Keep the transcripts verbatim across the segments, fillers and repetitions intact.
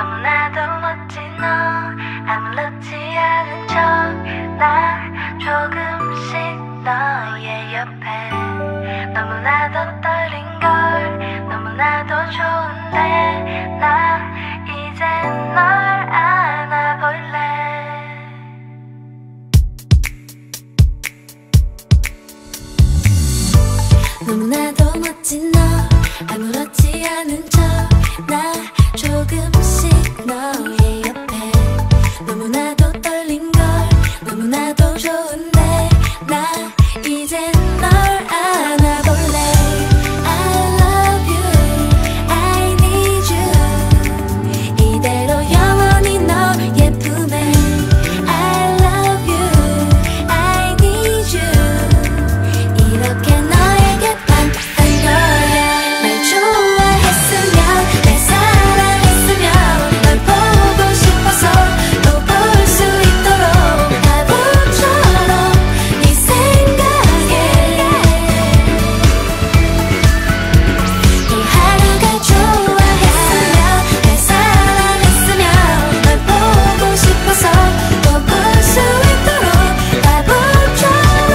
너무나도 멋진 너 아무렇지 않은 척 나 조금씩 너의 옆에 너무나도 떨린 걸 너무나도 좋은데 나 이제 널 안아볼래. 너무나도 멋진 너 아무렇지 않은 척 나 조금씩 너의 옆에 너무나도 떨린 걸 너무나도 좋은데 나 이제 널 안아볼래. I love you, I need you 이대로 영원히 너의 품에 I love you, I need you 이렇게 너에게 반한 거야. 날 좋아했으면 날 사랑했으면 널 보고 싶어서 또 볼 수 있도록 바보처럼 네 생각에 이 하루가 좋아했으면 날 사랑했으면 널 보고 싶어서 또 볼 수 있도록 바보처럼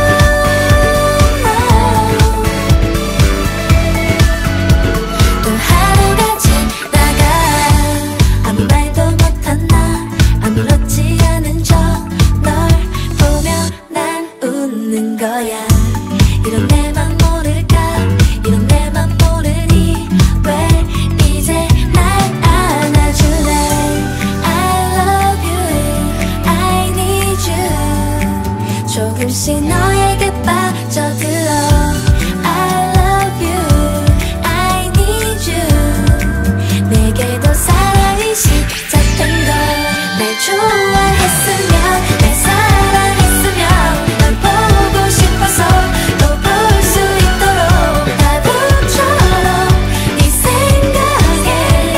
또 하루가 지나가 아무 말도 못한 나 아무렇지 않은 척 널 보며 난 웃는 거야. 이런 내 맘 모를까 이런 내 맘 모르니 왜 이제 날 안아줄래. I love you, I need you 조금씩 너에게 빠져들어. I love you, I need you 내게도 사랑이 시작된 걸. 날 좋아했으면 날 사랑했으면 널 보고 싶어서 또 볼 수 있도록 바보처럼 네 생각에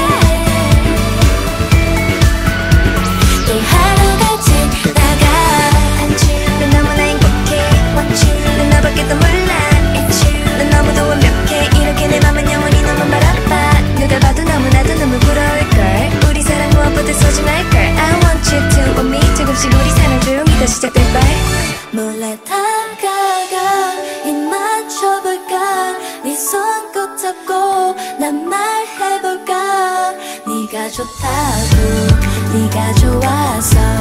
또 하루가 지나가 Want you 넌 너무나 행복해 Want you 넌 너밖에도 몰라 It's you 넌 너무도 완벽해 이렇게 내 맘은 영원히 너만 바라봐. 누가 봐도 너무나도 너무 부러울걸. 우리 사랑 무엇보다 소중할걸. I want you to want me 조금씩 우리 사랑 조용히 더 시작될걸. 몰래 다가가 입 맞춰볼까 네 손꼭 잡고 난 말해볼까. 네가 좋다고 네가 좋아서